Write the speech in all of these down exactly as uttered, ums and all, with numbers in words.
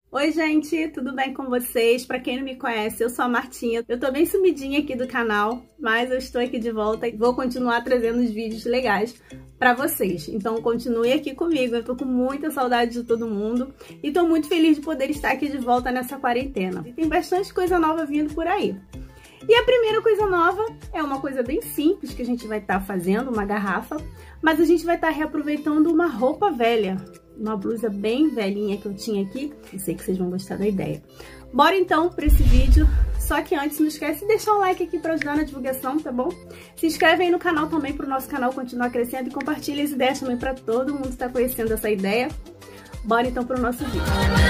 Oi gente, tudo bem com vocês? Para quem não me conhece, eu sou a Martinha. Eu tô bem sumidinha aqui do canal, mas eu estou aqui de volta e vou continuar trazendo os vídeos legais para vocês. Então continue aqui comigo, eu tô com muita saudade de todo mundo e tô muito feliz de poder estar aqui de volta nessa quarentena. E tem bastante coisa nova vindo por aí. E a primeira coisa nova é uma coisa bem simples que a gente vai estar fazendo, uma garrafa, mas a gente vai estar reaproveitando uma roupa velha. Uma blusa bem velhinha que eu tinha aqui. Eu sei que vocês vão gostar da ideia. Bora então para esse vídeo. Só que antes, não esquece de deixar um like aqui para ajudar na divulgação, tá bom? Se inscreve aí no canal também para o nosso canal continuar crescendo e compartilha as ideias também para todo mundo estar conhecendo essa ideia. Bora então para o nosso vídeo.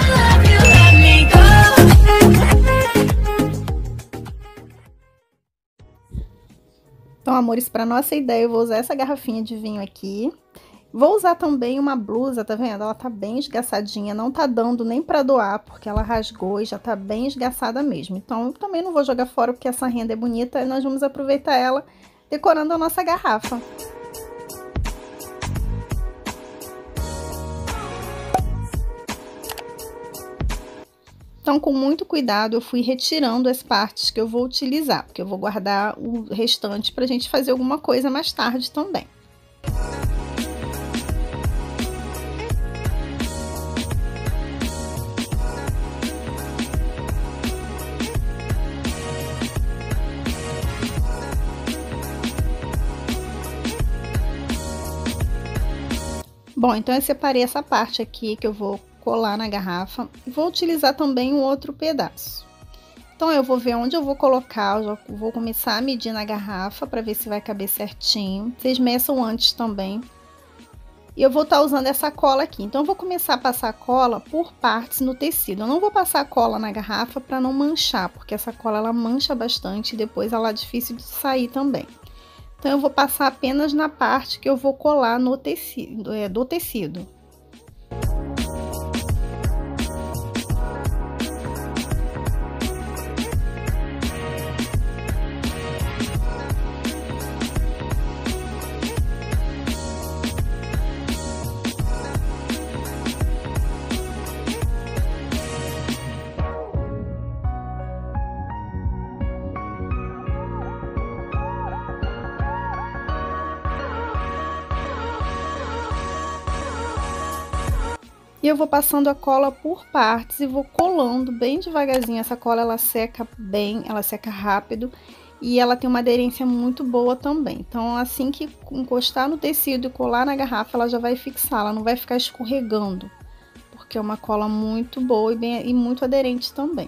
Então, amores, para nossa ideia eu vou usar essa garrafinha de vinho aqui. Vou usar também uma blusa, tá vendo? Ela tá bem esgaçadinha, não tá dando nem pra doar, porque ela rasgou e já tá bem esgaçada mesmo. Então, eu também não vou jogar fora, porque essa renda é bonita e nós vamos aproveitar ela decorando a nossa garrafa. Então, com muito cuidado, eu fui retirando as partes que eu vou utilizar, porque eu vou guardar o restante pra gente fazer alguma coisa mais tarde também. Bom, então eu separei essa parte aqui que eu vou colar na garrafa e vou utilizar também um outro pedaço. Então eu vou ver onde eu vou colocar, eu já vou começar a medir na garrafa para ver se vai caber certinho. Vocês meçam antes também. E eu vou estar usando essa cola aqui. Então eu vou começar a passar cola por partes no tecido. Eu não vou passar cola na garrafa para não manchar, porque essa cola ela mancha bastante e depois ela é difícil de sair também. Então, eu vou passar apenas na parte que eu vou colar no tecido, é, do tecido. E eu vou passando a cola por partes e vou colando bem devagarzinho. Essa cola, ela seca bem, ela seca rápido e ela tem uma aderência muito boa também. Então, assim que encostar no tecido e colar na garrafa, ela já vai fixar, ela não vai ficar escorregando, porque é uma cola muito boa e, bem, e muito aderente também.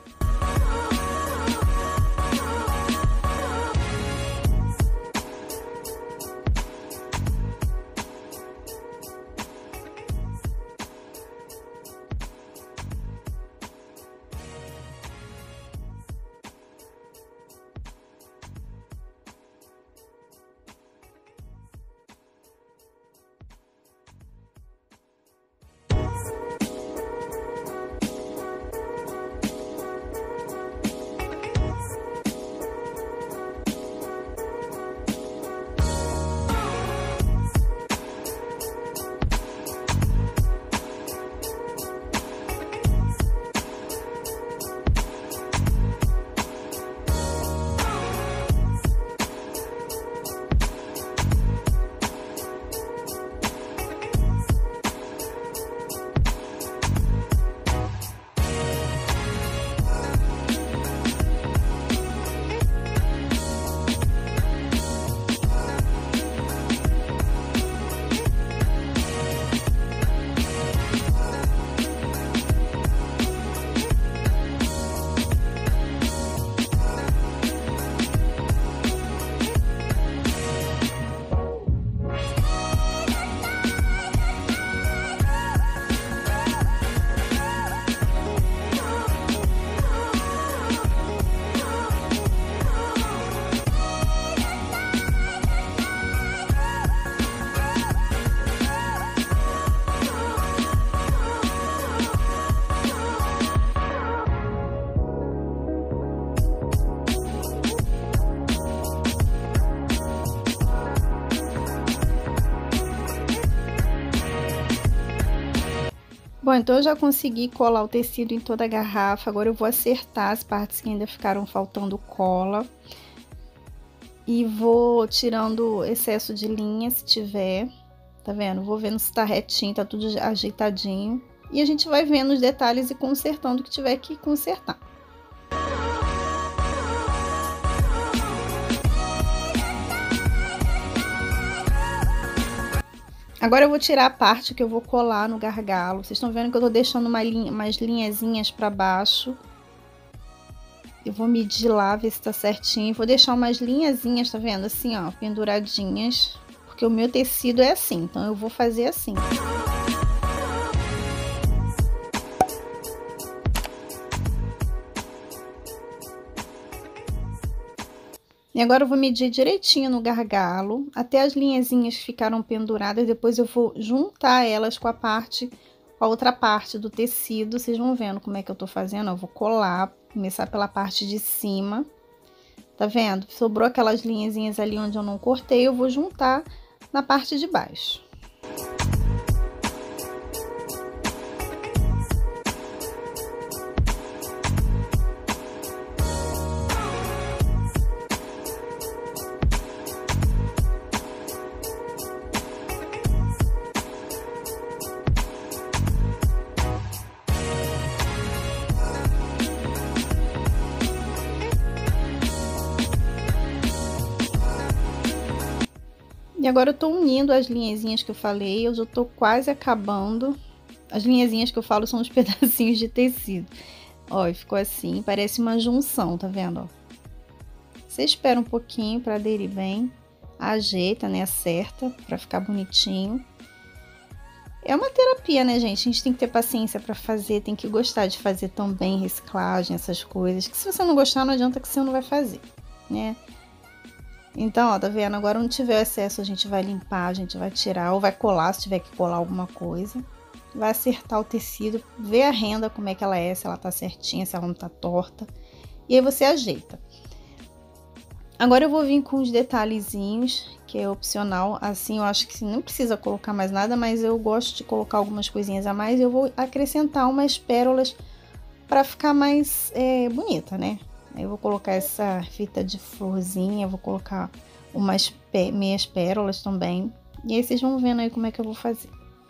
Bom, então eu já consegui colar o tecido em toda a garrafa. Agora eu vou acertar as partes que ainda ficaram faltando cola. E vou tirando o excesso de linha, se tiver. Tá vendo? Vou vendo se tá retinho, tá tudo ajeitadinho. E a gente vai vendo os detalhes e consertando o que tiver que consertar. Agora eu vou tirar a parte que eu vou colar no gargalo. Vocês estão vendo que eu tô deixando uma linha, umas linhazinhas pra baixo. Eu vou medir lá, ver se tá certinho. Vou deixar umas linhazinhas, tá vendo? Assim, ó, penduradinhas. Porque o meu tecido é assim, então eu vou fazer assim. E agora eu vou medir direitinho no gargalo, até as linhazinhas que ficaram penduradas, depois eu vou juntar elas com a parte, com a outra parte do tecido. Vocês vão vendo como é que eu tô fazendo, eu vou colar, começar pela parte de cima. Tá vendo? Sobrou aquelas linhazinhas ali onde eu não cortei, eu vou juntar na parte de baixo. E agora eu tô unindo as linhazinhas que eu falei, eu já tô quase acabando. As linhazinhas que eu falo são os pedacinhos de tecido. Ó, e ficou assim, parece uma junção, tá vendo, ó? Você espera um pouquinho pra aderir bem, ajeita, né, acerta, pra ficar bonitinho. É uma terapia, né, gente? A gente tem que ter paciência pra fazer, tem que gostar de fazer também reciclagem, essas coisas. Que se você não gostar, não adianta que você não vai fazer, né? Então, ó, tá vendo? Agora, onde tiver excesso, a gente vai limpar, a gente vai tirar, ou vai colar, se tiver que colar alguma coisa. Vai acertar o tecido, ver a renda, como é que ela é, se ela tá certinha, se ela não tá torta. E aí, você ajeita. Agora, eu vou vir com os detalhezinhos, que é opcional. Assim, eu acho que não precisa colocar mais nada, mas eu gosto de colocar algumas coisinhas a mais. Eu vou acrescentar umas pérolas pra ficar mais é, bonita, né? Eu vou colocar essa fita de florzinha, vou colocar umas pé, meias pérolas também. E aí vocês vão vendo aí como é que eu vou fazer.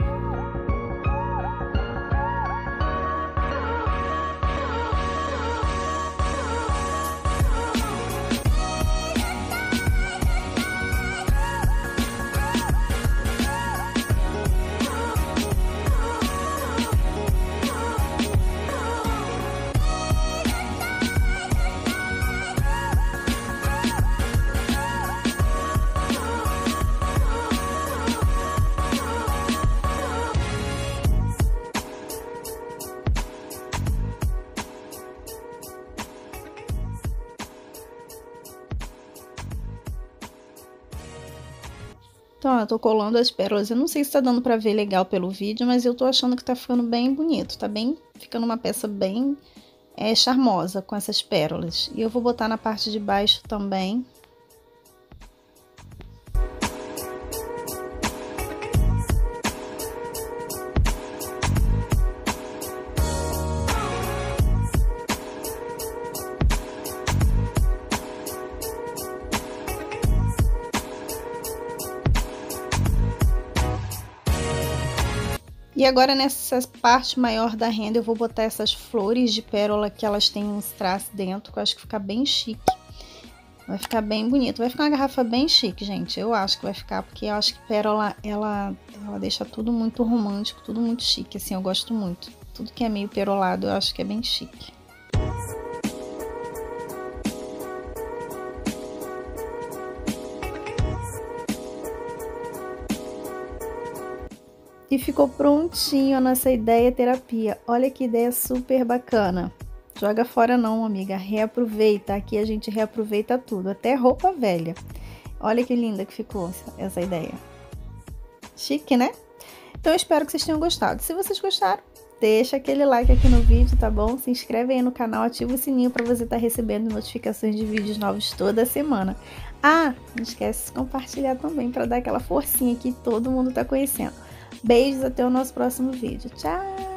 Então, eu tô colando as pérolas. Eu não sei se tá dando pra ver legal pelo vídeo, mas eu tô achando que tá ficando bem bonito. Tá bem, ficando uma peça bem é, charmosa com essas pérolas. E eu vou botar na parte de baixo também. E agora nessa parte maior da renda eu vou botar essas flores de pérola que elas têm uns traços dentro, que eu acho que fica bem chique. Vai ficar bem bonito, vai ficar uma garrafa bem chique, gente. Eu acho que vai ficar, porque eu acho que pérola, ela, ela deixa tudo muito romântico, tudo muito chique, assim, eu gosto muito. Tudo que é meio perolado eu acho que é bem chique. E ficou prontinho a nossa ideia terapia. Olha que ideia super bacana. Joga fora não, amiga. Reaproveita. Aqui a gente reaproveita tudo, até roupa velha. Olha que linda que ficou essa ideia. Chique, né? Então eu espero que vocês tenham gostado. Se vocês gostaram, deixa aquele like aqui no vídeo, tá bom? Se inscreve aí no canal, ativa o sininho para você estar recebendo notificações de vídeos novos toda semana. Ah, não esquece de compartilhar também para dar aquela forcinha que todo mundo tá conhecendo. Beijos, até o nosso próximo vídeo. Tchau!